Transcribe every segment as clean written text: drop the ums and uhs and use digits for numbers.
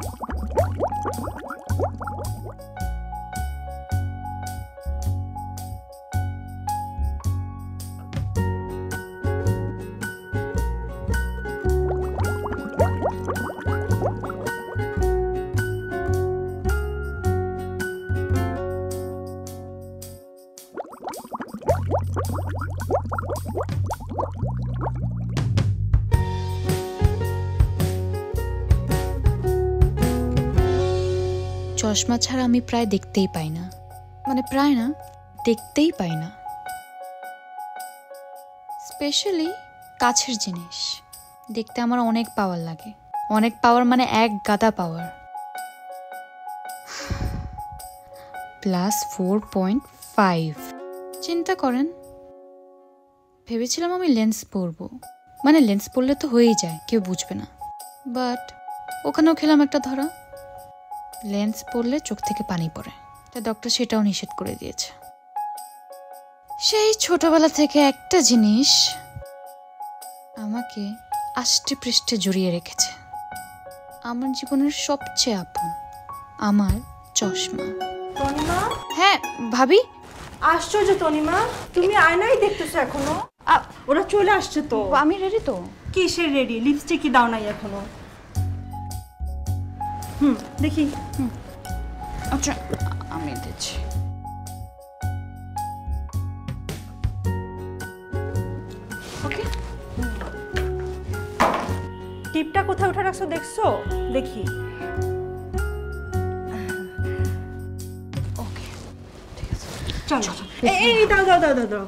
চশমা ছাড়া আমি প্রায় দেখতেই পাই না, মানে প্রায় না, দেখতেই পাই না। স্পেশালি কাছের জিনিস দেখতে আমার অনেক পাওয়ার লাগে, অনেক পাওয়ার মানে এক গাদা পাওয়ার। +4.5। চিন্তা করেন, ভেবেছিলাম আমি লেন্স পরবো, মানে লেন্স পরলে তো হয়েই যায়, কেউ বুঝবে না। বাট ওখানেও খেলাম একটা ধরা, লেন্স পরলে চোখ থেকে পানি পড়ে, তা ডক্টর সেটাও নিষেধ করে দিয়েছে। সেই ছোটবেলা থেকে একটা জিনিস আমাকে আষ্টে পৃষ্ঠে জড়িয়ে রেখেছে, আমার জীবনের সবচেয়ে আপন, আমার চশমা। তনিমা? হ্যাঁ ভাবি। আশ্চর্য তনিমা, তুমি আয়নাই দেখতেছো এখনো? ওরা চলে আসছে তো। আমি রেডি তো। কিসের রেডি? লিপস্টিক কি দাও নাই এখনো? দেখি। আচ্ছা আমি দিচ্ছি। ওকে, টিপটা কোথায় উঠে রাখছো দেখছো? দেখি। ওকে ঠিক আছে, চলো। এই দাও দাও দাও দাও দাও।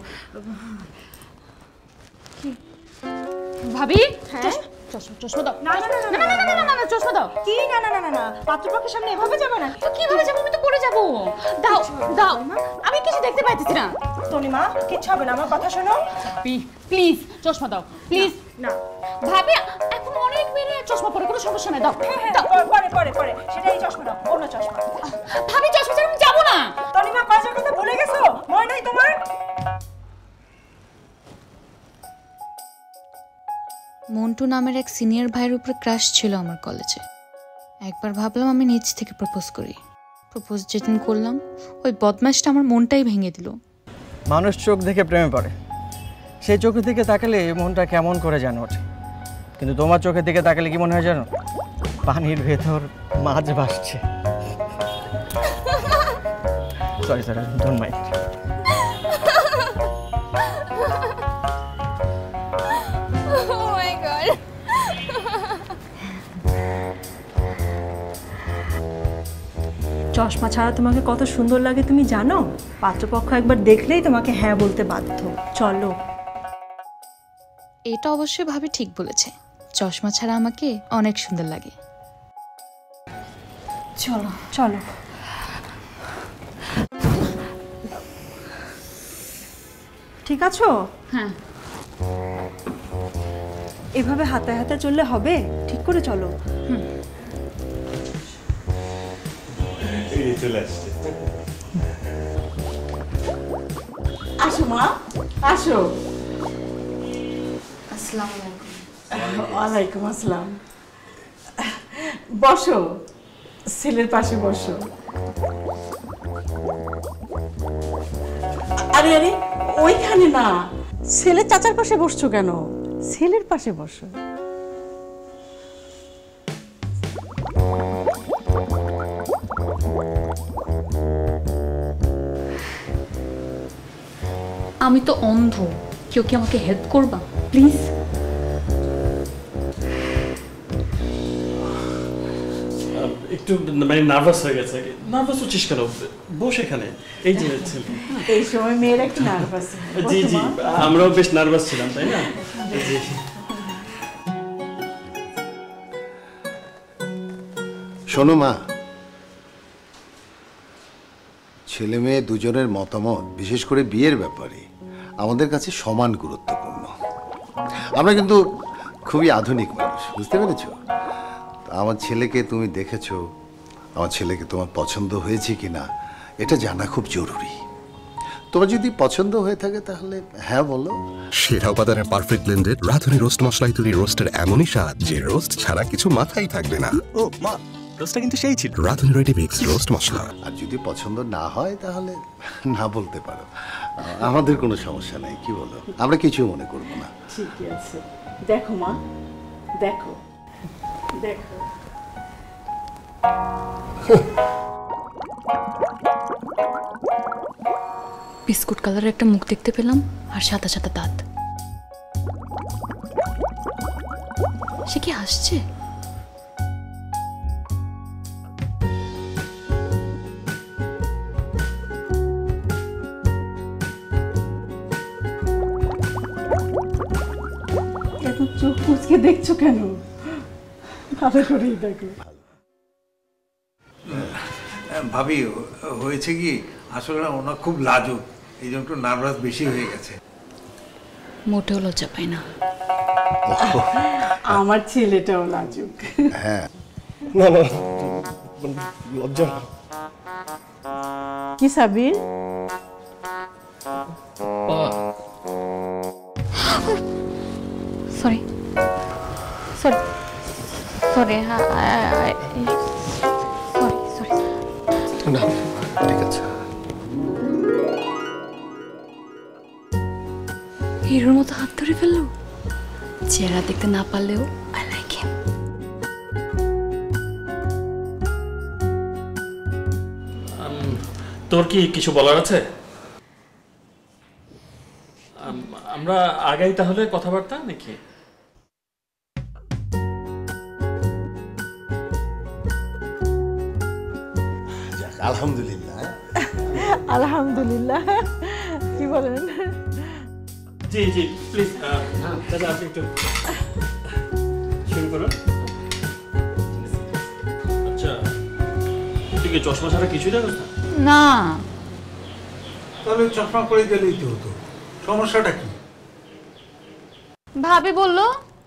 কি ভাবি? হ্যাঁ, চশমা দাও। না না না না না না না, চশমা দাও। কি না না না না না, পাত্রপক্ষের সামনে এভাবে যাবে না। কিভাবে যাবো? আমি তো পড়ে যাবো। দাও দাও, আমি কিছু দেখতে পাইতেছি না। তনিমা কিচ্ছু হবে না, আমার কথা শোনো। প্লিজ চশমা দাও প্লিজ। না ভাবি এখন অনেক মেয়ে চশমা পরে, কোনো সমস্যা নাই, দাও। পরে পরে পরে সেটা এই চশমা দাও, অন্য চশমা। ভাবি চশমা ছাড়া আমি যাবো না। তনিমা কাজের কথা ভুলে গেছো? মনে নাই তোমার? মন্টু নামের এক সিনিয়র ভাইয়ের উপরে ক্রাশ ছিল আমার কলেজে। একবার ভাবলাম আমি নিজ থেকে প্রপোজ করি। প্রপোজ যেদিন করলাম, ওই বদমাশটা আমার মনটাই ভেঙে দিল। মানুষ চোখ দেখে প্রেমে পড়ে, সেই চোখের দিকে তাকালে মনটা কেমন করে যেন ওঠে। কিন্তু তোমার চোখের দিকে তাকালে কি মনে হয় জানো? পানির ভেতর মাছ ভাসছে। Sorry sir, don't mind. চশমা ছাড়া তোমাকে কত সুন্দর লাগে তুমি জানো? পাত্রপক্ষ একবার দেখলেই তোমাকে হ্যাঁ বলতে বাধ্য। চলো। এটা অবশ্যই ভাবি ঠিক বলেছে, চশমা ছাড়া আমাকে অনেক সুন্দর লাগে। চলো চলো। ঠিক আছো? হ্যাঁ। এভাবে হাতে হাতে চললে হবে? ঠিক করে চলো। আসো মা, আসো। আসসালামু আলাইকুম। ওয়ালাইকুম আসসালাম। বসো, ছেলের পাশে বসো। আরে আরে, ওইখানে না, ছেলের চাচার পাশে বসছো কেন? ছেলের পাশে বসো। আমি তো অন্ধ, কেউ কি আমাকে হেল্প করবা প্লিজ? একটু মানে নার্ভাস হয়ে গেছে। নার্ভাস হচ্ছিস কেন? বস এখানে। এই যে এই সময় মেয়েরা একটু নার্ভাস। জি জি, আমরাও বেশ নার্ভাস ছিলাম, তাই না? জি। শোনো মা, ছেলে মেয়ে দুজনের মতামত, বিশেষ করে বিয়ের ব্যাপারে, আমাদের কাছে সমান গুরুত্বপূর্ণ। আমরা কিন্তু খুবই আধুনিক মানুষ, বুঝতে পেরেছো? আমার ছেলেকে তুমি দেখেছো, আমার ছেলেকে তোমার পছন্দ হয়েছে কিনা এটা জানা খুব জরুরি। তোমার যদি পছন্দ হয়ে থাকে তাহলে হ্যাঁ বলো। সেরা উপাদানের পারফেক্ট ব্লেন্ডেড রাঁধুনি রোস্ট মশলায় তৈরি রোস্টের এমনই স্বাদ যে রোস্ট ছাড়া কিছু মাথায় থাকবে না। ও মা, রোস্টটা কিন্তু সেই ছিল। রাধুনি রেডি মিক্স রোস্ট মশলা। আর যদি পছন্দ না হয় তাহলে না বলতে পারো, আমাদের কোনো সমস্যা নেই। কি বলো, আমরা কিছু মনে করবো না। ঠিকই আছে। দেখো মা, দেখো দেখো। বিস্কুট কালারের একটা মুখ দেখতে পেলাম আর সাদা সাদা দাঁত। সে কি হাসছে? এত চোখ কুচকে দেখছো কেন? ভালো করেই দেখো। ভাবি হয়েছে কি, আসলে না ওনার খুব লাজুক, এই জন্য একটু নার্ভাস বেশি হয়ে গেছে। মোটেও লজ্জা পাই না। আমার ছেলেটাও লাজুক। হ্যাঁ, না না, লজ্জা না। কি Sabir? Sorry sorry sorry sorry sorry. না ঠিক আছে। হিরোর মতো হাত ধরে ফেললো। চেহারা দেখতে না পারলেও আই লাইক হিম। তোর কি কিছু বলার আছে? আমরা আগাই তাহলে কথাবার্তা নাকি? আলহামদুলিল্লাহ। আলহামদুলিল্লাহ। কি বলেন? জি জি প্লিজ দাদা আপনি একটু শুরু করুন। আচ্ছা, তুই কি চশমা ছাড়া কিছুই জানিস না? না, তাহলে চশমা পরে গেলেই তো হতো, সমস্যাটা কি? ভাবি বললো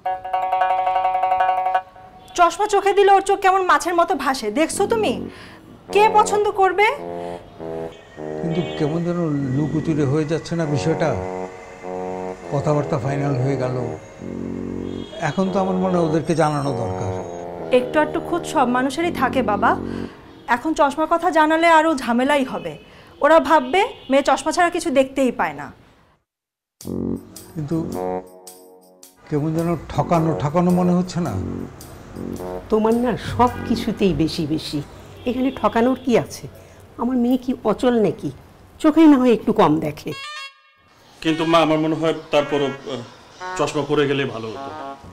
চশমা চোখে দিলে ওর চোখ কেমন মাছের মতো ভাসে, দেখছো তুমি? কে পছন্দ করবে? কিন্তু কেমন যেন লুকুচুরি হয়ে যাচ্ছে না বিষয়টা। কথাবার্তা ফাইনাল হয়ে গেল, এখন তো আমার মনে হয় ওদেরকে জানানো দরকার। একটু একটু খুঁত সব মানুষেরই থাকে বাবা। এখন চশমার কথা জানালে আরও ঝামেলাই হবে। ওরা ভাববে মেয়ে চশমা ছাড়া কিছু দেখতেই পায় না। কিন্তু কেমন যেন ঠকানো ঠকানো মনে হচ্ছে না? তোমার না সব কিছুতেই বেশি বেশি। এখানে ঠকানোর কি আছে? আমার মেয়ে কি অচল নাকি? চোখেই না হয় একটু কম দেখে। কিন্তু মা, আমার মনে হয় তারপরও চশমা পরে গেলে ভালো হতো।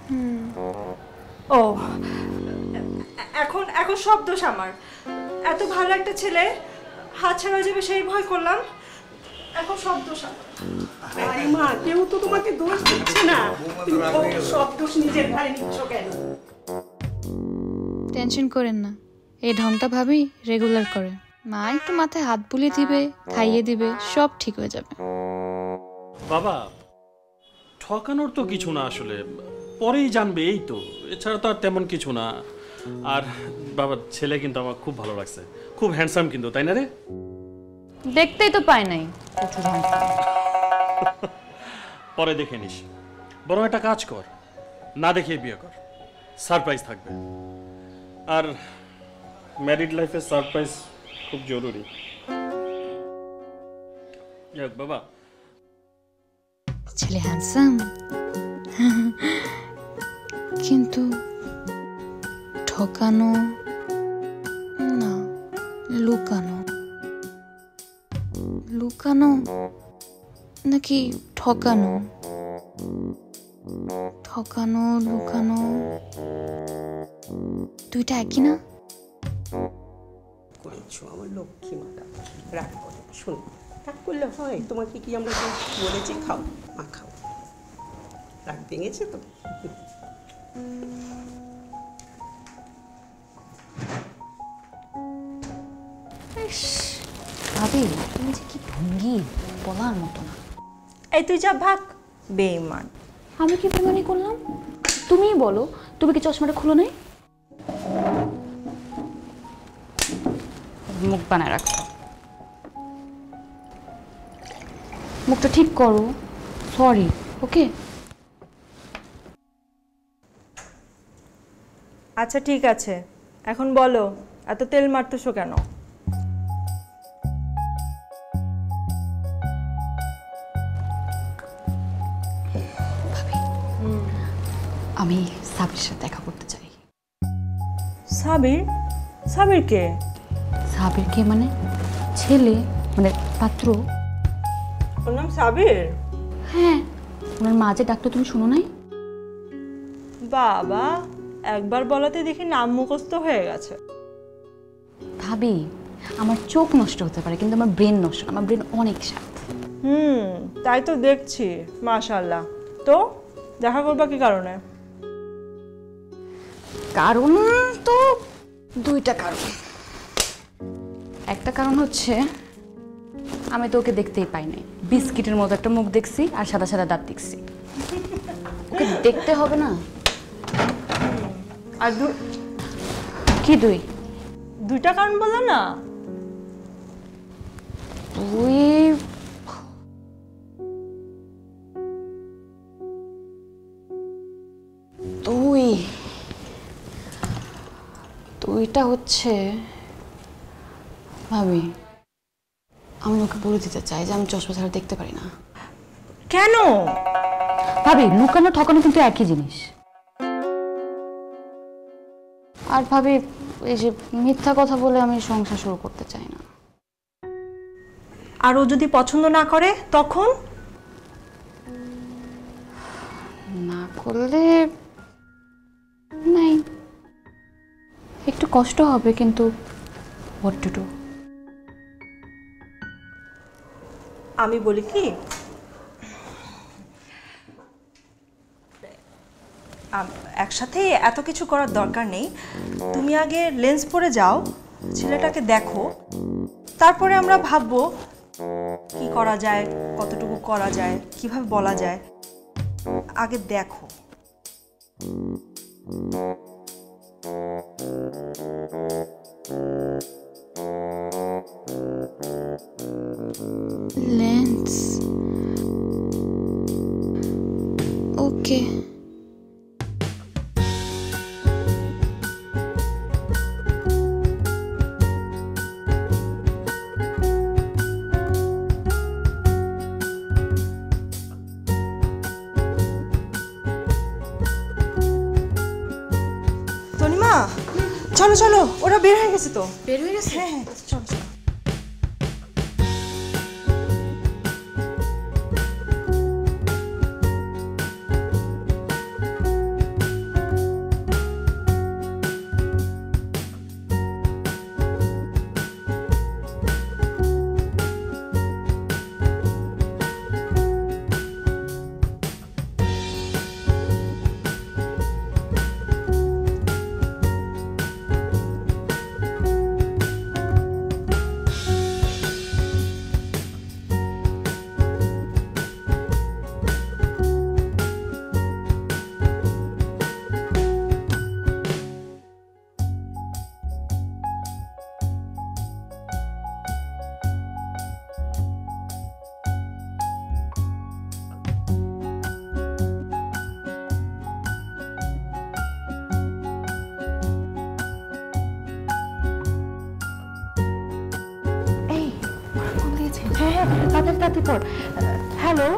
ও এখন এখন সব দোষ আমার। এত ভালো একটা ছেলে হাত ছাড়া যাবে সেই ভয় করলাম, এখন সব দোষ আমার। আরে মা, কেউ তো তোমাকে দোষ দিচ্ছে না, তুমি সব দোষ নিজের ঘাড়ে নিচ্ছ কেন? টেনশন করেন না, এই ঢংটা ভাবি রেগুলার করে। মা একটু মাথায় হাত বুলিয়ে দিবে, খাইয়ে দিবে, সব ঠিক হয়ে যাবে। বাবা, ঠকানোর তো কিছু না, আসলে পরেই জানবে, এই তো। এছাড়া তো আর তেমন কিছু না। আর বাবা, ছেলে কিন্তু আমার খুব ভালো লাগছে, খুব হ্যান্ডসাম কিন্তু, তাই না রে? দেখতেই তো পাই নাই। পরে দেখে নিস। বরং একটা কাজ কর, না দেখে বিয়ে কর, সারপ্রাইজ থাকবে। আর ম্যারিড লাইফে সারপ্রাইজ খুব জরুরি। যাক বাবা, ছেলে হ্যান্ডসাম, কিন্তু ঠকানো না, লুকানো। লুকানো নাকি ঠকানো? ঠকানো লুকানো দুইটা একই না? করেছো আমার লক্ষ্মী মাতা। রাগ করে শোনো, রাগ করলে হয়? তোমাকে কি আমরা বলেছি খাও? মা খাও, রাগ ভেঙেছে তো। ভাবি, তুমি যে কি ভঙ্গি, বলার মতো না। এই তুই যা ভাগ, বেঈমান। আমি কি বেমানি করলাম? তুমিই বলো, তুমি কি চশমাটা খুলো নাই? মুখ বানায় রাখো, মুখটা ঠিক করো। Sorry, okay? আচ্ছা ঠিক আছে, এখন বলো, এত তেল মারতেছো কেন? আমি সাবির সাথে দেখা করতে চাই। সাবির? সাবির কে? সাবির কে মানে ছেলে, মানে পাত্র। ওর নাম সাবির? হ্যাঁ, ওনার মা যে ডাকতো তুমি শুনো নাই? বাবা, একবার বলাতে দেখি নাম মুখস্থ হয়ে গেছে। ভাবি, আমার চোখ নষ্ট হতে পারে কিন্তু আমার ব্রেন নষ্ট না, আমার ব্রেন অনেক শার্প। তাই তো দেখছি, মাশাআল্লাহ। তো দেখা করবা কি কারণে? কারণ তো দুইটা কারণ। একটা কারণ হচ্ছে আমি তো ওকে দেখতেই পাই নাই, বিস্কিটের মতো একটা মুখ দেখছি আর সাদা সাদা দাঁত দেখছি। ওকে দেখতে হবে না? আর কি দুইটা কারণ বললা না? দুইটা হচ্ছে ভাবি, আমি ওকে বলে দিতে চাই যে আমি চশমা ছাড়া দেখতে পারি না। কেন? ভাবি, লুকানো ঠকানো কিন্তু একই জিনিস। আর ভাবি, এই যে মিথ্যা কথা বলে আমি সংসার শুরু করতে চাই না। আর ও যদি পছন্দ না করে তখন? না করলে নাই, একটু কষ্ট হবে কিন্তু what to do? আমি বলি কি, একসাথে এত কিছু করার দরকার নেই। তুমি আগে লেন্স পরে যাও, ছেলেটাকে দেখো, তারপরে আমরা ভাববো কি করা যায়, কতটুকু করা যায়, কিভাবে বলা যায়। আগে দেখো। লেন্স, ওকে। তনিমা, চলো চলো, ওরা বের হয়ে গেছে তো। বের হয়ে গেছে? হ্যাঁ, চলো চলো। হ্যালো,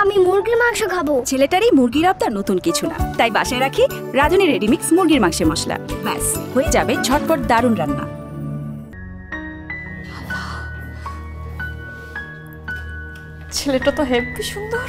আমি মুরগির মাংস খাবো। ছেলেটারই মুরগির আবদার নতুন কিছু না, তাই বাসায় রাখি রাঁধুনি রেডিমিক্স মুরগির মাংসের মশলা। ব্যাস হয়ে যাবে ঝটপট দারুণ রান্না। ছেলেটা তো হেব্বি সুন্দর।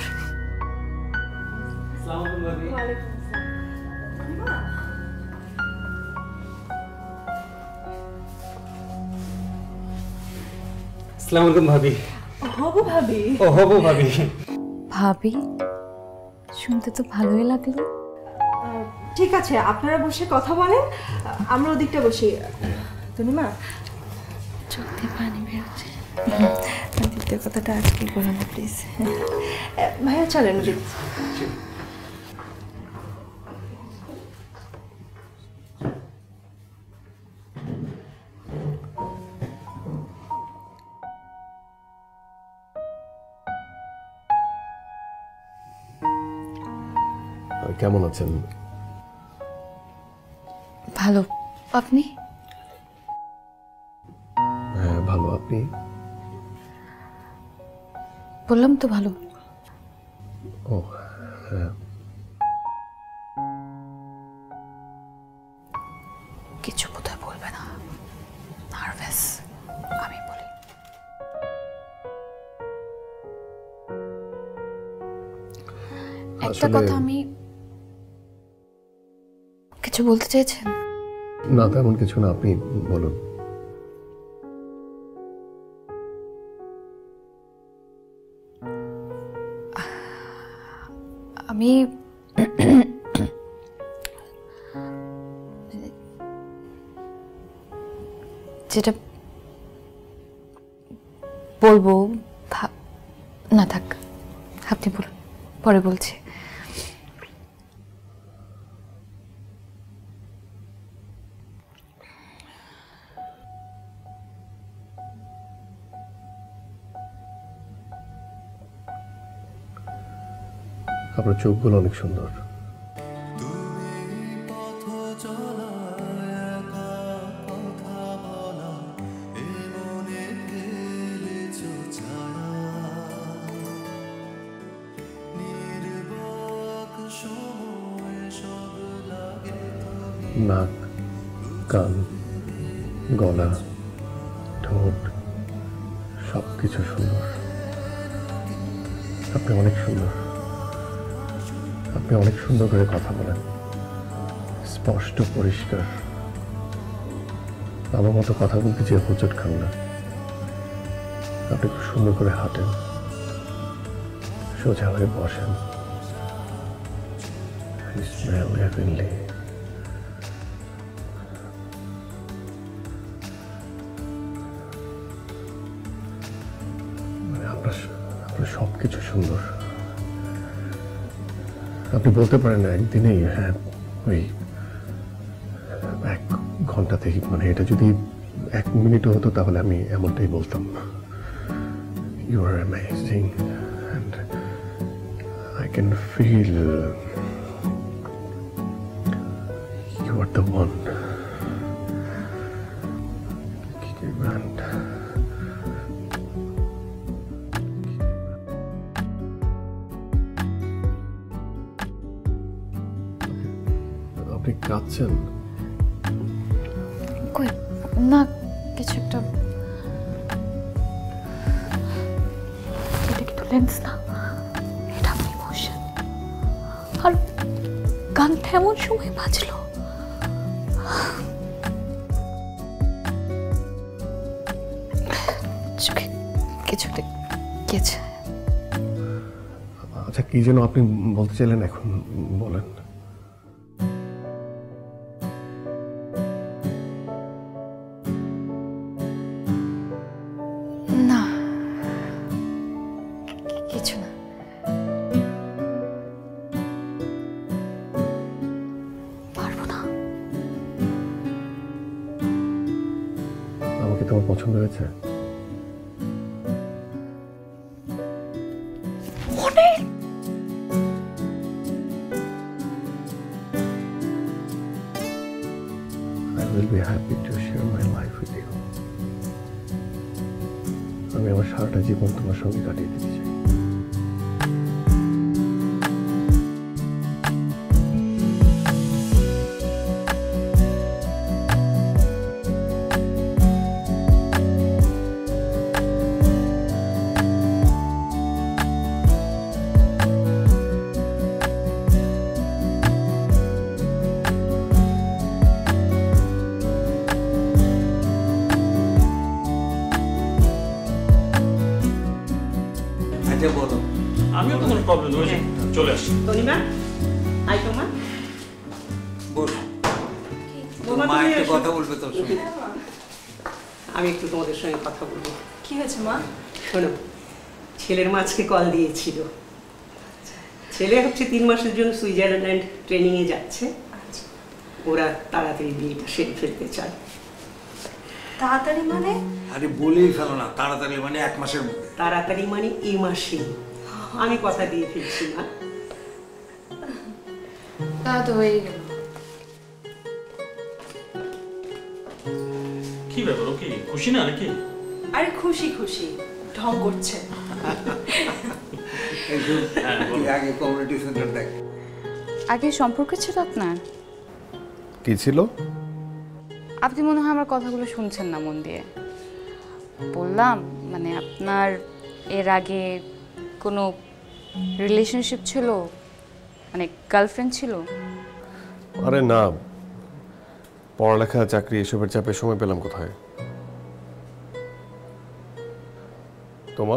আসসালামু আলাইকুম ভাবি। হবু ভাবি। ও হবু ভাবি। ভাবি শুনতে তো ভালোই লাগলো। ঠিক আছে, আপনারা বসে কথা বলেন, আমরা ওদিকটা বসি। তনিমা, চোখ দিয়ে পানি বেরোচ্ছে। দ্বিতীয় কথাটা আজকে বলো না প্লিজ। ভাইয়া চলেন ওদিক। কেমন আছেন? ভালো, আপনি? হ্যাঁ ভালো, আপনি? বললাম তো ভালো। ও হ্যাঁ। কিছু বোধহয় বলবে না, নার্ভাস। আমি বলি, একটা কথা। আমি কিছু বলতে চাইছেন? না তেমন কিছু না, আপনি বলুন। আমি যেটা বলবো, না থাক, আপনি বলুন, পরে বলছি। আপনার চোখগুলো অনেক সুন্দর। নাক, কান, গলা, ঠোঁট সব কিছু সুন্দর। আপনি অনেক সুন্দর। আপনি অনেক সুন্দর করে কথা বলেন, স্পষ্ট, পরিষ্কার। আমার মতো কথা বলতে চেয়ে হোঁচট খান না। আপনি খুব সুন্দর করে হাঁটেন, সোজা হয়ে বসেন। You smell heavenly. আপনার সব কিছু সুন্দর। আপনি বলতে পারেন না একদিনেই, হ্যাঁ ওই 1 ঘন্টাতেই, মানে এটা যদি 1 মিনিটও হতো তাহলে আমি এমনটাই বলতাম। You are amazing and I can feel you are the one. আপনি কাঁদছেন? কই না, কিছু একটা। এটা কিন্তু লেন্স না, এটা আমার ইমোশন। আর গানটা এমন সময় বাজলো, চোখে কিছু একটা গেছে। আচ্ছা, কি যেন আপনি বলতে চাইলেন, এখন বলেন। না, কিছু না। পারবো না। আমাকে তোমার পছন্দ হয়েছে? I will be happy to share my life with you. আমি আমার সারাটা জীবন তোমার সঙ্গে কাটিয়ে দিতে চাই। যে বলো। আমিও তো কোনো প্রবলেম নেই, চলে আসছি। তনিমা, আই তোমা। বল। বৌমা, মা তুমি একটু এসো। কথা বলবে তোর সঙ্গে। আমি একটু তোমাদের সঙ্গে কথা বলবো। কি হয়েছে মা? শোনো, ছেলের মা আজকে কল দিয়েছিল। ছেলে হচ্ছে 3 মাসের জন্য সুইজারল্যান্ড ট্রেনিংয়ে যাচ্ছে। ওরা তাড়াতাড়ি বিয়েটা সেরে ফেলতে চায়। তাড়াতাড়ি মানে? আরে বলেই ফেলো না, তাড়াতাড়ি মানে 1 মাসের মধ্যে। তাড়াতাড়ি মানে এই মাসে। আমি কথা দিয়ে ফেলছি না। তা তো হয়ে গেল। কি ব্যাপার, ও কি খুশি না নাকি? আরে খুশি খুশি ঢং করছে। তুই আগে কমিউনিটি সেন্টার দেখ। আগে সম্পর্ক ছিল আপনার? কি ছিল? আপনি মনে হয় আমার কথাগুলো শুনছেন না মন দিয়ে। বললাম মানে আপনার এর আগে কোনো রিলেশনশিপ ছিল, মানে গার্লফ্রেন্ড ছিল? আরে না, পড়ালেখা চাকরি এসবের চাপে সময় পেলাম কোথায়। তোমার?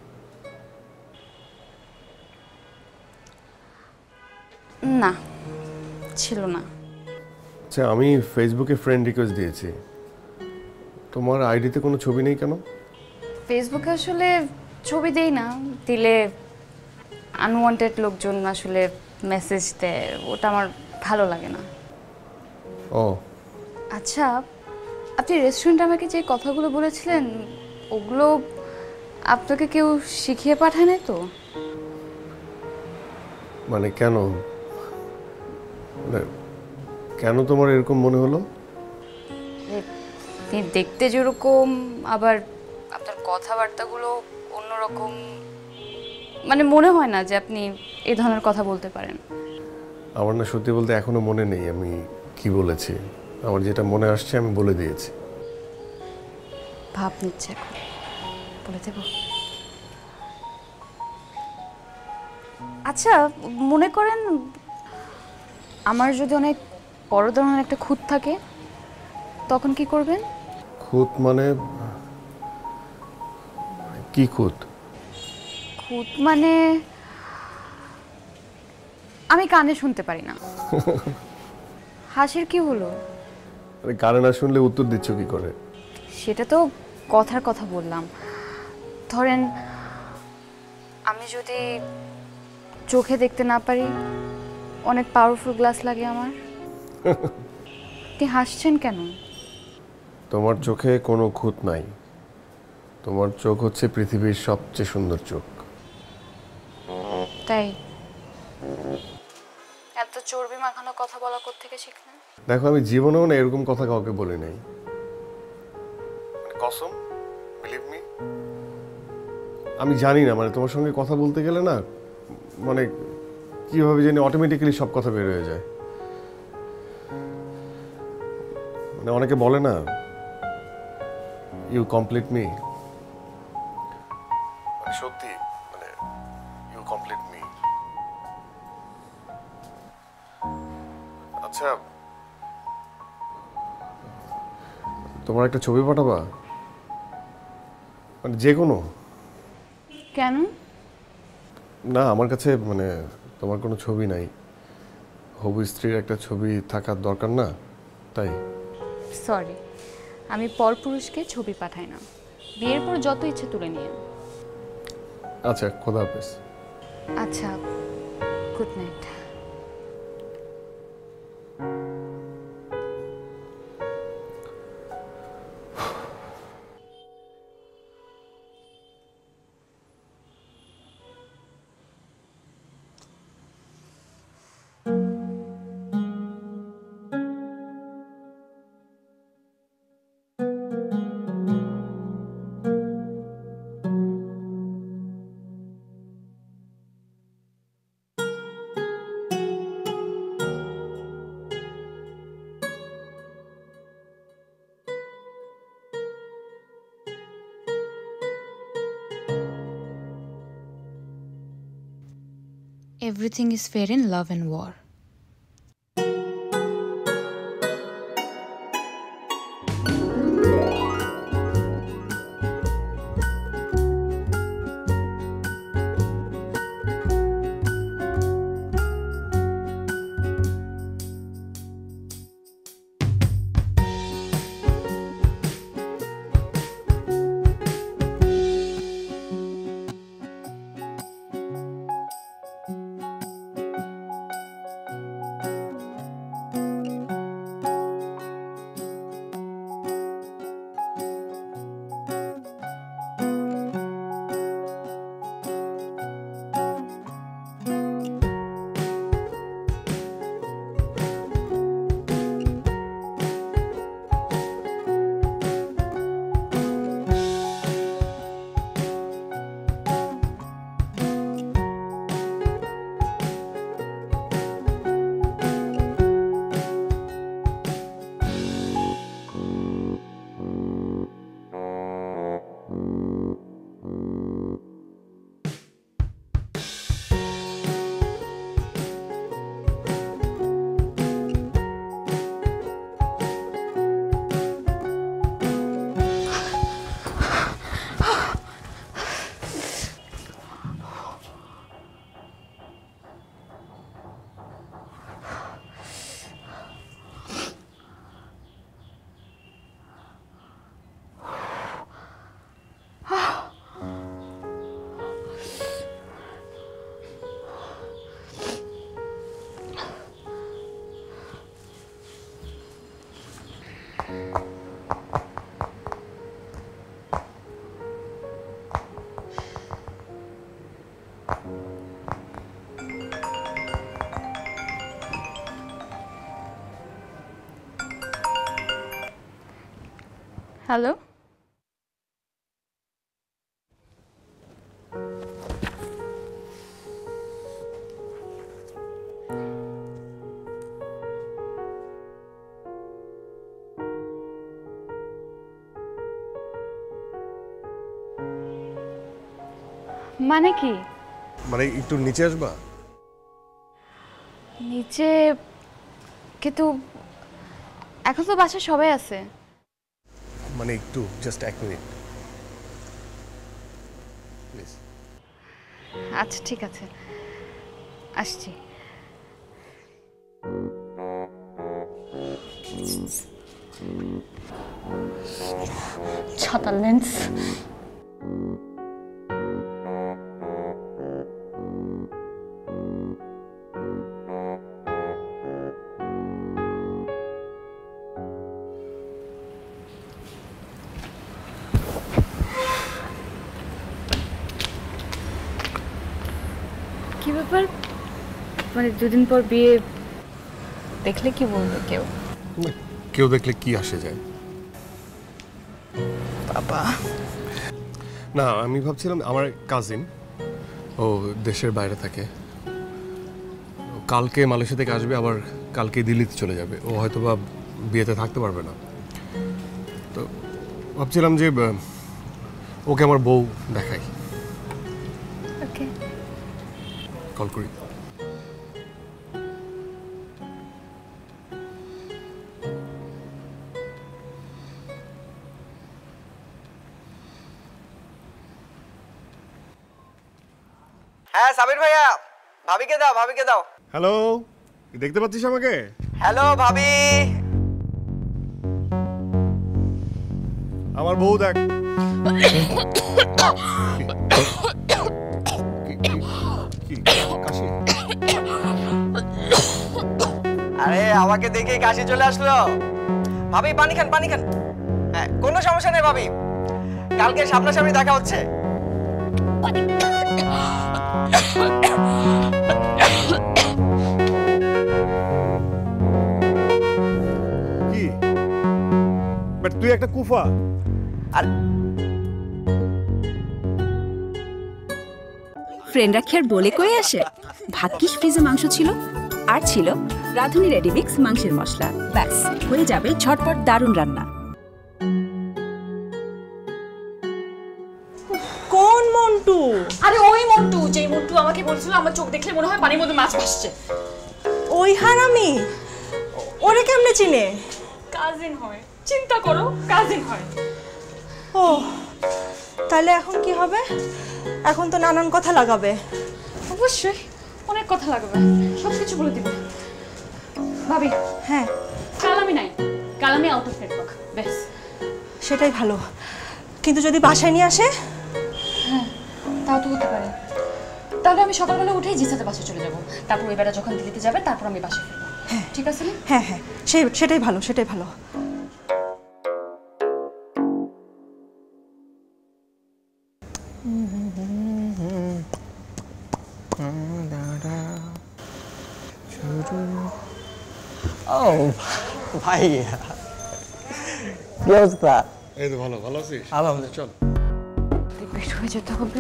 না, ছিল না। আচ্ছা, আমি ফেসবুকে ফ্রেন্ড রিকোয়েস্ট দিয়েছি, তোমার আইডিতে কোনো ছবি নেই কেন? ফেসবুকে আসলে ছবি দেই না, দিলে আনওয়ান্টেড লোকজন আসলে মেসেজ দেয়, ওটা আমার ভালো লাগে না। ও আচ্ছা, আপনি রেস্টুরেন্টে আমাকে যে কথাগুলো বলেছিলেন ওগুলো আপনাকে কেউ শিখিয়ে পাঠায় নাই তো? মানে কেন, মানে কেন তোমার এরকম মনে হলো? আপনি দেখতে যেরকম, আবার আপনার কথাবার্তাগুলো অন্যরকম, মানে মনে হয় না যে আপনি এই ধরনের কথা বলতে পারেন। আমার না সত্যি বলতে এখনো মনে নেই আমি কি বলেছি। আমার যেটা মনে আসছে আমি বলে দিয়েছি। ভাব নিচ্ছে এখন, বলে দেব? আচ্ছা, মনে করেন আমার যদি অনেক বড় ধরনের একটা খুঁত থাকে, তখন কি করবেন? খুঁত মানে কি? খুঁত খুঁত মানে আমি কানে শুনতে পারি না। হাসির কি হলো? আরে কানে না শুনলে উত্তর দিচ্ছ কি করে? সেটা তো কথার কথা বললাম। ধরেন আমি যদি চোখে দেখতে না পারি, অনেক পাওয়ারফুল গ্লাস লাগে আমার। আপনি হাসছেন কেন? তোমার চোখে কোনো খুঁত নাই, তোমার চোখ হচ্ছে পৃথিবীর সবচেয়ে সুন্দর চোখ। তাই? এত চর্বি মাখানো কথা বলা কোত্থেকে শিখলেন? দেখো, আমি জীবনেও না এরকম কথা কাউকে বলি নাই, কসম, বিলিভ মি। আমি জানি না, মানে তোমার সঙ্গে কথা বলতে গেলে না, মানে কিভাবে জানি অটোমেটিক্যালি সব কথা বের হয়ে যায়। মানে অনেকে বলে না, ইউ কমপ্লিট মি। সত্যি, মানে ইউ কমপ্লিট মি। আচ্ছা, তোমার একটা ছবি পাঠাবা, মানে যে কোনো? কেন? না, আমার কাছে মানে তোমার কোনো ছবি নাই, হবু স্ত্রীর একটা ছবি থাকার দরকার না, তাই। সরি, আমি পরপুরুষকে ছবি পাঠাই না। বিয়ের পর যত ইচ্ছে তুলে নিয়ে। আচ্ছা, খোদা হাফেজ। আচ্ছা, good night. Everything is fair in love and war. Hello, মানে কি? মানে একটু নিচে আসবা? নিচে? কিন্তু এখন তো বাসায় সবাই আছে। মানে একটু জাস্ট 1 মিনিট প্লিজ। আচ্ছা ঠিক আছে, আসছি। ছাতার লেন্স। কি ব্যাপার, মানে দুদিন পর বিয়ে, দেখলে কি বলবে কেউ? কেউ দেখলে কি আসে যায়? বাবা না, আমি ভাবছিলাম আমার কাজিন, ও দেশের বাইরে থাকে, কালকে মালয়েশিয়া থেকে আসবে, আবার কালকে দিল্লিতে চলে যাবে। ও হয়তো বা বিয়েতে থাকতে পারবে না, তো ভাবছিলাম যে ওকে আমার বউ দেখাই। ওকে, কল করি। হ্যাঁ সাবির ভাইয়া, ভাবিকে দাও, ভাবিকে দাও। হ্যালো, দেখতে পাচ্ছিস আমাকে? হ্যালো ভাবি। আমার বউ দেখ। আরে আমাকে দেখে কাশি চলে আসলো। ভাবি পানি খান, পানি খান। হ্যাঁ কোনো সমস্যা নেই ভাবি, কালকে সামনাসামনি দেখা হচ্ছে। কি বাট তুই একটা কুফা। আর ফ্রেন্ডরা কি আর বলে কয়ে আসে? ভাগ্যিস ফ্রিজে মাংস ছিল, আর ছিল রাঁধুনি রেডিমিক্স মাংসের মশলা। ব্যাস, হয়ে যাবে ঝটপট দারুণ রান্না। কোন মন্টু? আরে ওই মন্টু, যেই মন্টু আমাকে বলছিল আমার চোখ দেখলে মনে হয় পানির মধ্যে মাছ ভাসছে। ওই হারামি? ওরে কেমনে চিনে? কাজিন হয়, চিন্তা করো, কাজিন হয়। ও তাহলে এখন কি হবে? এখন তো নানান কথা লাগাবে। অবশ্যই অনেক কথা লাগবে, সবকিছু বলে দিব। ভাবি হ্যাঁ, কাল আমি নাই, কাল আমি আউট অফ নেটওয়ার্ক। ব্যাস সেটাই ভালো, কিন্তু যদি বাসায় নিয়ে আসে? হ্যাঁ তাও তো হতে পারে। তাহলে আমি সকালবেলা উঠেই জিসাতে বাসায় চলে যাব, তারপর ওই বেলা যখন দিল্লিতে যাবে তারপর আমি বাসায় ফিরবো। হ্যাঁ ঠিক আছে না? হ্যাঁ হ্যাঁ, সেটাই ভালো, সেটাই ভালো। ও ভাইয়া, কি অবস্থা? এই তো ভালো, ভালো আছিস? আলহামদুলিল্লাহ। চল বের হয়ে যেতে হবে।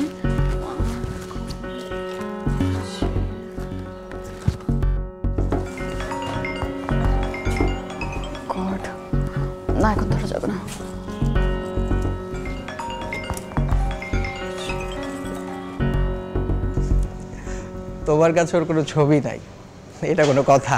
গড, না এখন ধরা যাবে না। তোমার কাছে ওর কোনো ছবি নাই, এটা কোনো কথা?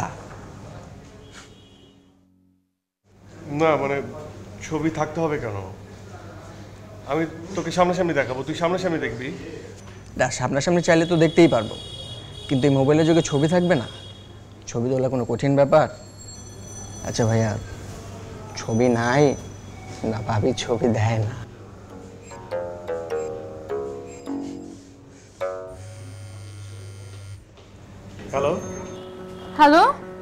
না মানে ছবি থাকতে হবে কেন? আমি তোকে সামনাসামনি দেখাবো, তুই সামনাসামনি দেখবি। না সামনাসামনি চাইলে তো দেখতেই পারবো, কিন্তু এই মোবাইলের যুগে ছবি থাকবে না? ছবি তোলা কোনো কঠিন ব্যাপার? আচ্ছা ভাইয়া, ছবি নাই না ভাবি ছবি দেয় না? হ্যালো হ্যালো,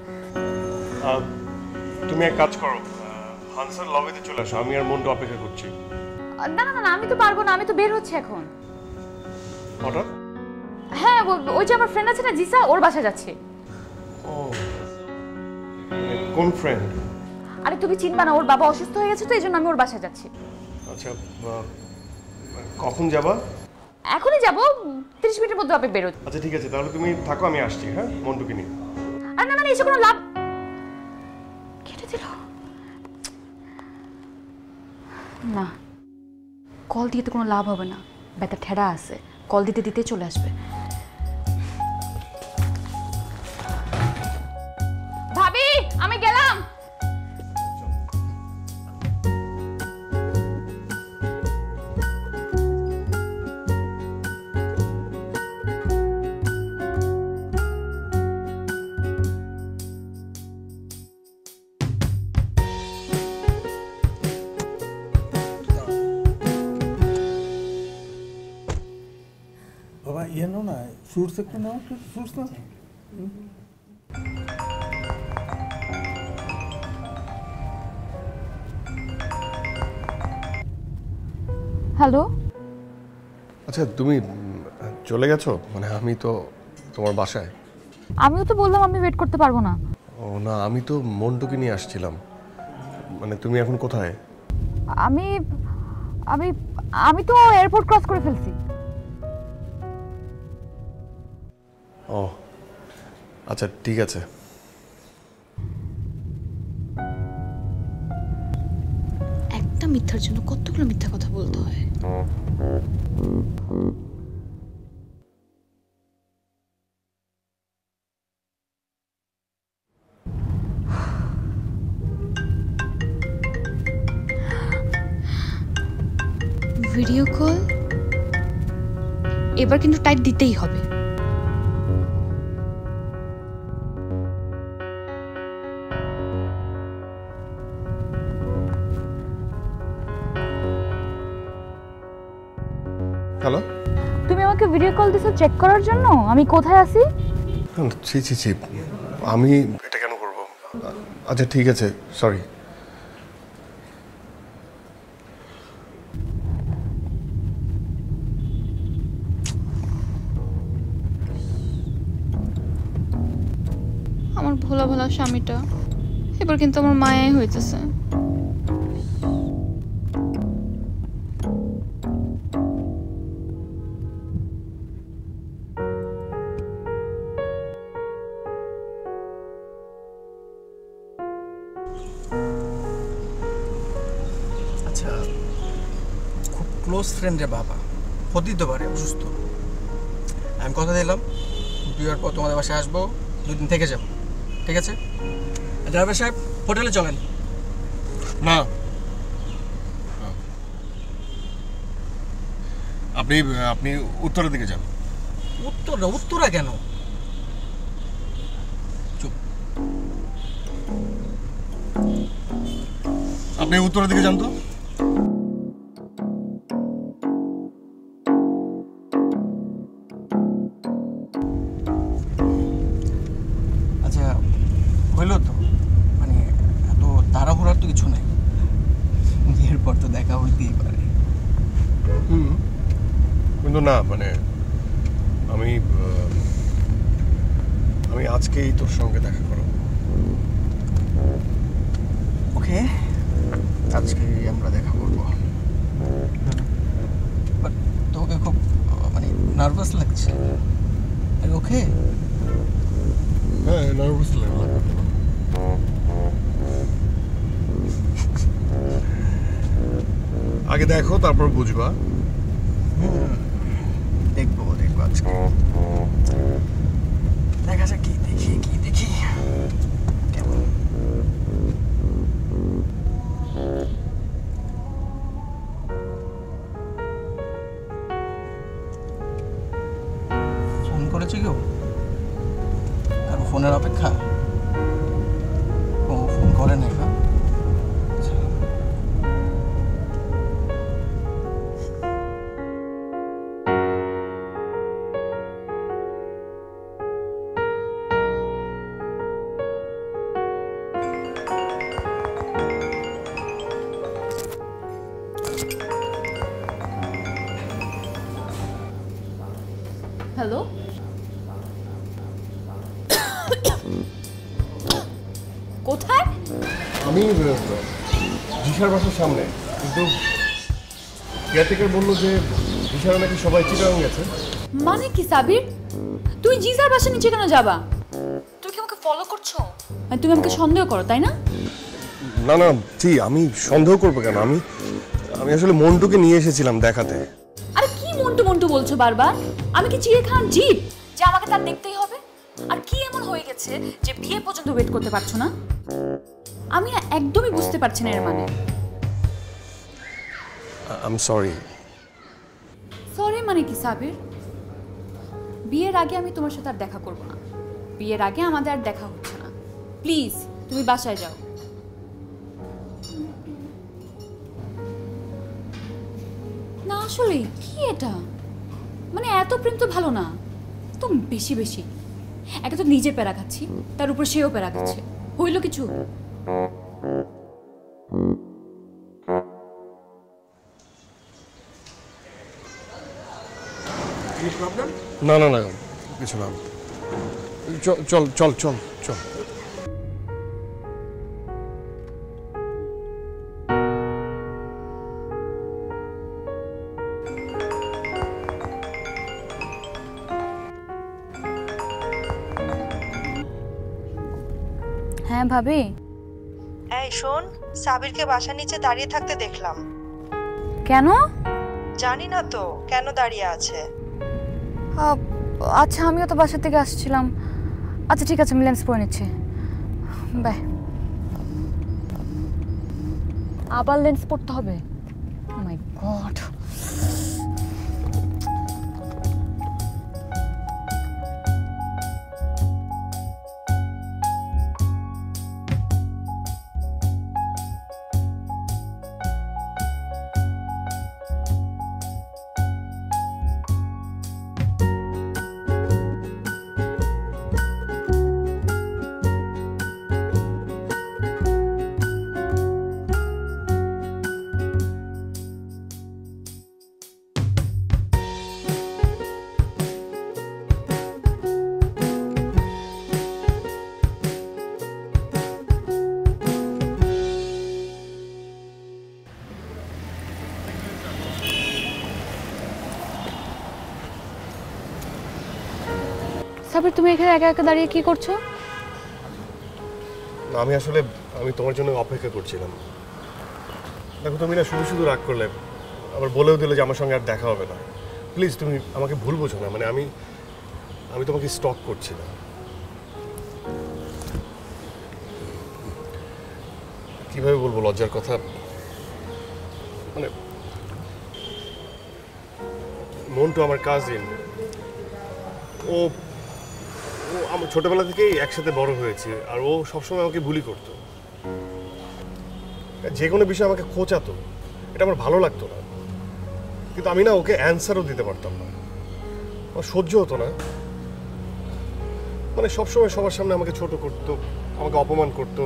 তুমি এক কাজ করো, হানসার লবিতে চলে আসো, আমি আর মন্টু অপেক্ষা করছি। না না না, আমি তো পারবো না, আমি তো বের হচ্ছি এখন। হঠাৎ? হ্যাঁ ওই যে আমার ফ্রেন্ড আছে না জিসা, ওর বাসায় যাচ্ছি। ও কোন ফ্রেন্ড? আরে তুমি চিনবা না, ওর বাবা অসুস্থ হয়ে গেছে তো এই জন্য আমি ওর বাসায় যাচ্ছি। আচ্ছা কখন যাবা? এখনই যাব, 30 মিনিটের মধ্যে আপনি বেরো। আচ্ছা ঠিক আছে, তাহলে তুমি থাকো, আমি আসছি। হ্যাঁ, মন্টুকে নিয়ে। আর না মানে এসে কোনো লাভ কেটে দিল না, কল দিয়ে তো কোনো লাভ হবে না, ব্যথা ঠেড়া আছে, কল দিতে দিতে চলে আসবে। ভাবি আমি গেলাম। বাবা ইয়ে নাও না, ফ্রুটস একটু নাও, ফ্রুটস নাও। হ্যালো। আচ্ছা তুমি চলে গেছো? মানে আমি তো তোমার বাসায়। আমিও তো বললাম আমি ওয়েট করতে পারবো না। ও না, আমি তো মন্টুকে নিয়ে আসছিলাম। মানে তুমি এখন কোথায়? আমি আমি আমি তো এয়ারপোর্ট ক্রস করে ফেলছি। ও আচ্ছা ঠিক আছে। একটা মিথ্যার জন্য কতগুলো মিথ্যা কথা বলতে হয়। ভিডিও কল এবার কিন্তু টাইপ দিতেই হবে। হ্যালো, তুমি আমাকে ভিডিও কল দিছো চেক করার জন্য আমি কোথায় আছি? ছি ছি ছি, আমি এটা কেন করব? আচ্ছা ঠিক আছে, সরি। আমার ভোলা ভালা স্বামীটা এবার কিন্তু আমার মায়াই হইতেছে। আচ্ছা, খুব ক্লোজ ফ্রেন্ড রে বাবা, হতেই তো পারে অসুস্থ। আমি কথা দিলাম বিয়ের পর তোমাদের বাসায় আসবো, 2 দিন থেকে যাবো, ঠিক আছে? ড্রাইভার সাহেব হোটেলে চলেন। না, আপনি আপনি উত্তরের দিকে যান। উত্তরা কেন? চুপ। আপনি উত্তরের দিকে যান তো। আচ্ছা হইল তো, মানে এত তাড়াহুড়ার তো কিছু নাই, বিয়ের পর তো দেখা হইতেই পারে। কিন্তু না, মানে আমি আমি আজকেই তোর সঙ্গে দেখা করব। ওকে, আজকেই আমরা দেখা করব। বাট তোকে খুব মানে নার্ভাস লাগছে। ওকে? হ্যাঁ, নার্ভাস লাগছে। আগে দেখো, তারপর বুঝবা। দেখবো আজকে, দেখা যাক কি দেখি কেমন। ফোন করেছে কেউ? আর ফোনের অপেক্ষা? ও ফোন করে নাই না? হ্যালো, কোথায়? আমি জিসার বাসার সামনে, কিন্তু কেয়ারটেকার বললো যে জিসারা নাকি সবাই চিটাগাং গেছে। মানে কি সাবির, তুই জিসার বাসা নিচে কেন যাবা? তুই কি আমাকে ফলো করছো? মানে তুমি আমাকে সন্দেহ করো, তাই না? না না, ঠিক, আমি সন্দেহ করবো কেন? আমি আসলে মন্টুকে নিয়ে এসেছিলাম দেখাতে। আরে কি মন্টু মন্টু বলছো বারবার? আমি কি চিড়ে খান জিপ যে আমাকে তার দেখতেই হবে? আর কি এমন হয়ে গেছে যে বিয়ে পর্যন্ত ওয়েট করতে পারছো না? আমি না একদমই বুঝতে পারছি না এর মানে। I am sorry. সরি মানে কি সাবির? বিয়ের আগে আমি তোমার সাথে আর দেখা করব না। বিয়ের আগে আমাদের আর দেখা হচ্ছে না। প্লিজ তুমি বাসায় যাও। না আসলে কি এটা, মানে এত প্রেম তো ভালো না, তো বেশি বেশি। একটা তো নিজে প্যারা খাচ্ছি, তার উপর সেও প্যারা খাচ্ছে, হইল কিছু? না না না, কিছু না। চল চল চল চল চল। হ্যাঁ ভাবি। এই শোন, সাবিরকে বাসার নিচে দাঁড়িয়ে থাকতে দেখলাম। কেন? জানি না তো কেন দাঁড়িয়ে আছে। আচ্ছা আমিও তো বাসা থেকে আসছিলাম। আচ্ছা ঠিক আছে, আমি লেন্স পরে নিচ্ছি। বাই। আবার লেন্স পরতে হবে? ও মাই গড। সাবির, তুমি এখানে একা একা দাঁড়িয়ে কি করছো? আমি তোমার জন্য অপেক্ষা করছিলাম। দেখো, তুমি না শুধু শুধু রাগ করলে, আবার বলেও দিলে যে আমার সঙ্গে আর দেখা হবে না। প্লিজ তুমি আমাকে ভুল বোঝো না, মানে আমি তোমাকে স্টক করছি না। কিভাবে বলবো লজ্জার কথা, মানে মন্টু আমার কাজিন, ও আমার ছোটবেলা থেকেই একসাথে বড় হয়েছে, আর ও সবসময় আমাকে বুলি করতো, যে কোনো বিষয়ে আমাকে খোঁচাতো। এটা আমার ভালো লাগতো না, কিন্তু আমি না ওকে অ্যান্সারও দিতে পারতাম না, আমার সহ্য হতো না। মানে সবসময় সবার সামনে আমাকে ছোট করতো, আমাকে অপমান করতো।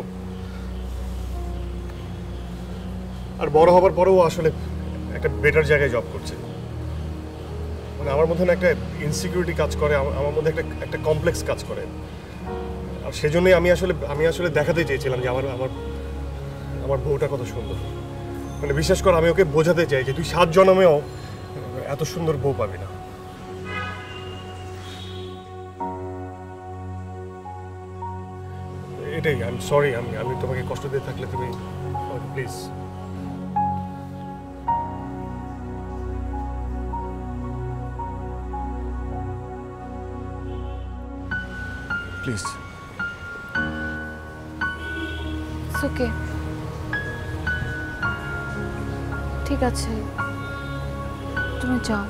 আর বড় হবার পরেও আসলে একটা বেটার জায়গায় জব করছে। মানে আমার মধ্যে একটা ইনসিকিউরিটি কাজ করে, আমার মধ্যে একটা কমপ্লেক্স কাজ করে। আর সেজন্যই আমি আসলে দেখাতে চেয়েছিলাম যে আমার বউটা কত সুন্দর। মানে বিশ্বাস কর, আমি ওকে বোঝাতে চাই যে তুই 7 জন্মেও এত সুন্দর বউ পাবি না। এটাই, আই এম সরি। আমি তোমাকে কষ্ট দিয়ে থাকলে তুমি প্লিজ। প্লিজ। ওকে, ঠিক আছে, তুমি যাও।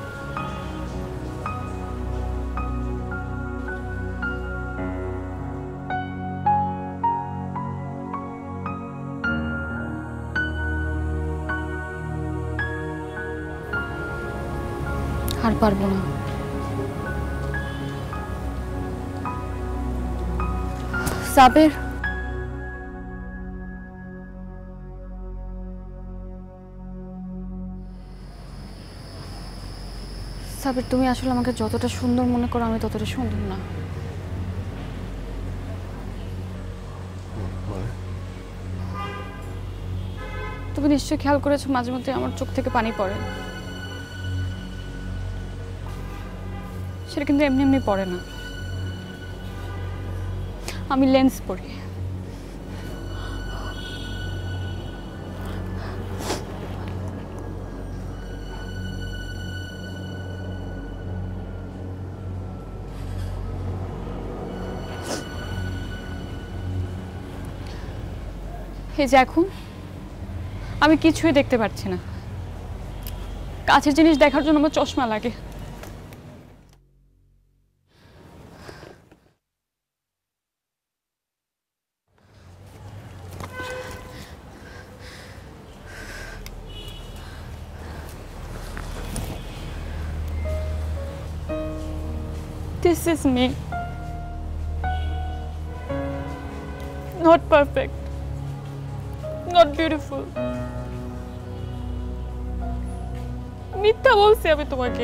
আর পারবো না। সাবির, সাবির, তুমি আসলে আমাকে যতটা সুন্দর মনে করো আমি ততটা সুন্দর না। তুমি নিশ্চয়ই খেয়াল করেছো মাঝে মধ্যে আমার চোখ থেকে পানি পড়ে। সেটা কিন্তু এমনি এমনি পড়ে না, আমি লেন্স পরি। এই যে এখন আমি কিছুই দেখতে পাচ্ছি না, কাছের জিনিস দেখার জন্য আমার চশমা লাগে। This is me. Not perfect. Not beautiful. মিথ্যা বলছি আমি তোমাকে,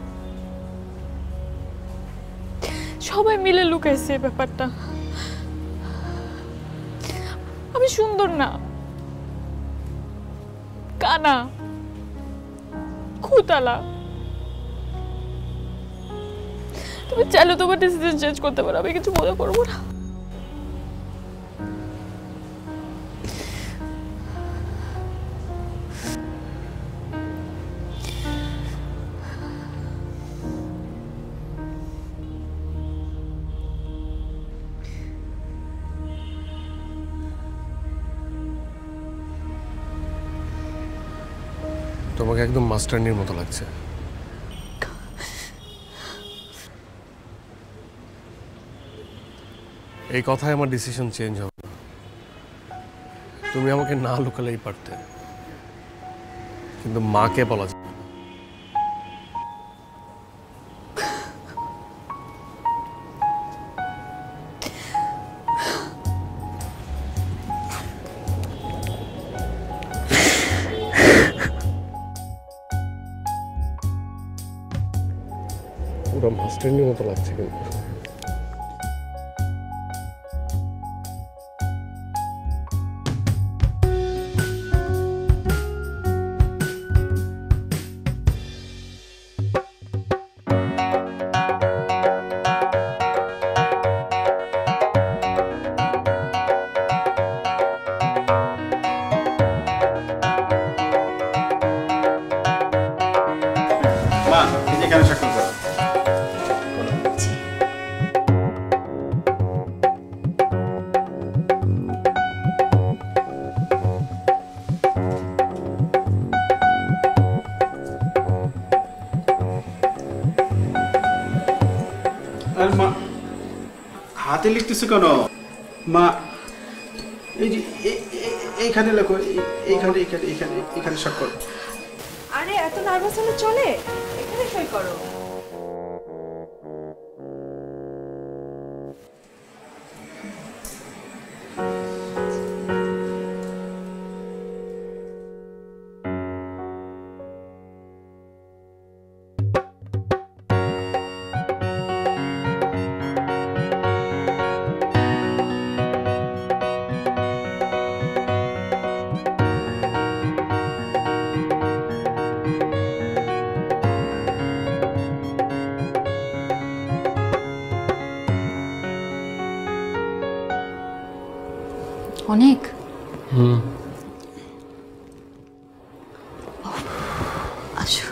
সবাই মিলে লুকাইছে এই ব্যাপারটা। আমি সুন্দর না, কানা, খুঁতালা। তুমি চাইলে তোমার ডিসিশন চেঞ্জ করতে পারো, আমি কিছু মনে করবো না। তোমাকে একদম মাস্টারনির মতো লাগছে। এই কথায় আমার ডিসিশন চেঞ্জ হবে না। তুমি আমাকে না লুকালেই পারতে, কিন্তু মাকে বলা যাবে না। পুরো মাস্টারনির মতো লাগছে কিন্তু। হাতে লিখতেছো কেন মা? এই যে এইখানে লেখো, এইখানে এইখানে এইখানে এখানে স্বাক্ষর। আরে এত নার্ভাস হলে চলে, এখানে সই করো। অনেক আসো।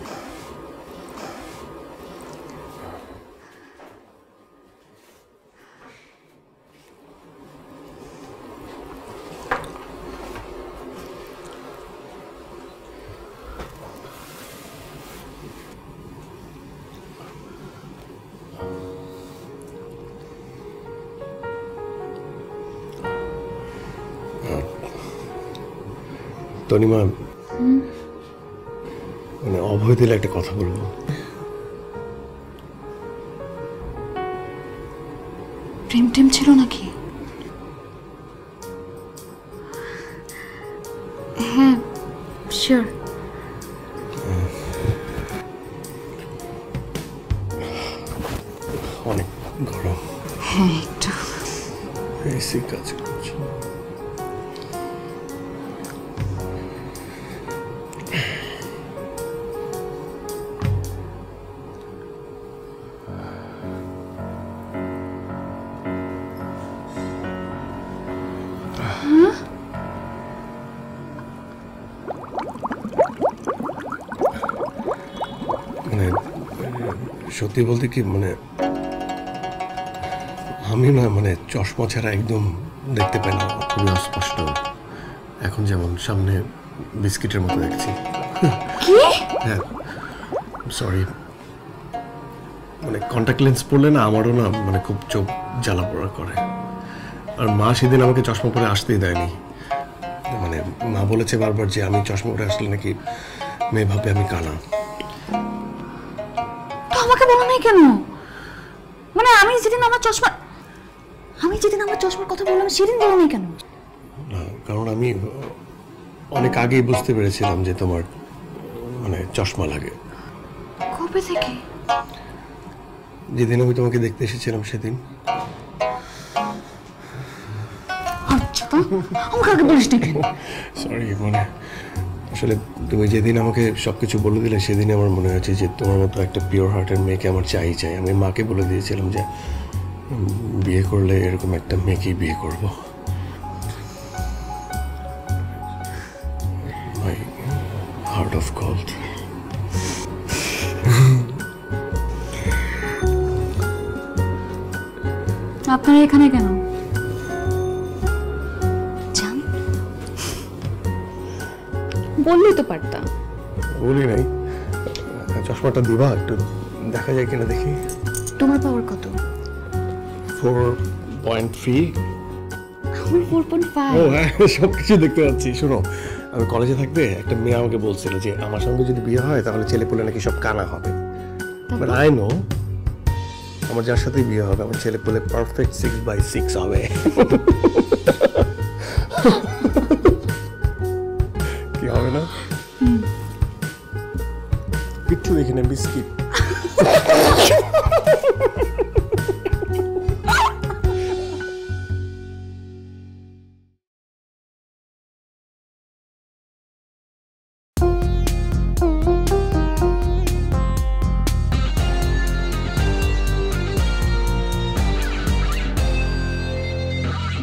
তনিমা, মানে অভয় দিলে একটা কথা বলবো। প্রেম টেম ছিল নাকি? হ্যাঁ শিওর। অনেক গরম। হ্যাঁ একটু। এসি কাজ করছে। মানে সত্যি বলতে কি মানে আমি না মানে চশমা ছাড়া একদম দেখতে পাই না, খুবই অস্পষ্ট। এখন যেমন সামনে বিস্কিটের মতো দেখছি। হ্যাঁ সরি, মানে কন্ট্যাক্ট লেন্স পরলে না আমারও না মানে খুব চোখ জ্বালা পোড়া করে। আর মা সেদিন আমাকে চশমা পরে আসতেই দেয়নি। মানে মা বলেছে বারবার যে আমি চশমা পরে আসলে নাকি মেয়ে ভাবে আমি কানা। তো আমাকে বলো নাই কেন? মানে আমি যেদিন আমার চশমার কথা বললাম সেদিন বলো নাই কেন? না, কারণ আমি অনেক আগেই বুঝতে পেরেছিলাম যে তোমার মানে চশমা লাগে। কবে থেকে? যেদিন আমি তোমাকে দেখতে এসেছিলাম সেদিন। আচ্ছা, আমাকে আগে বলিস না কেন? সরি, মানে আসলে তুমি যেদিন আমাকে সবকিছু বলে দিলে সেদিন আমার মনে হয়েছে যে তোমার মতো একটা পিওর হার্টের মেয়েকে আমার চাই। আমি মাকে বলে দিয়েছিলাম যে বিয়ে করলে এরকম একটা মেয়েকেই বিয়ে করবো। My heart of gold. আপনারা এখানে কেন? জান, বললেই তো পারতাম। বলি নাই। চশমাটা দিবা, একটু দেখা যায় কিনা দেখি। তোমার পাওয়ার কত? 4.3। আমার 4.5। ও হ্যাঁ, সবকিছু দেখতে পাচ্ছি। শোনো, আমি কলেজে থাকতে একটা মেয়ে আমাকে বলছিল যে আমার সঙ্গে যদি বিয়ে হয় তাহলে ছেলে পেলে নাকি সব কানা হবে। বাট আই নো আমার যার সাথে বিয়ে হবে আমার ছেলে পেলে পারফেক্ট 6/6 হবে। কি হবে না? কিচ্ছু দেখি না, বিস্কিট।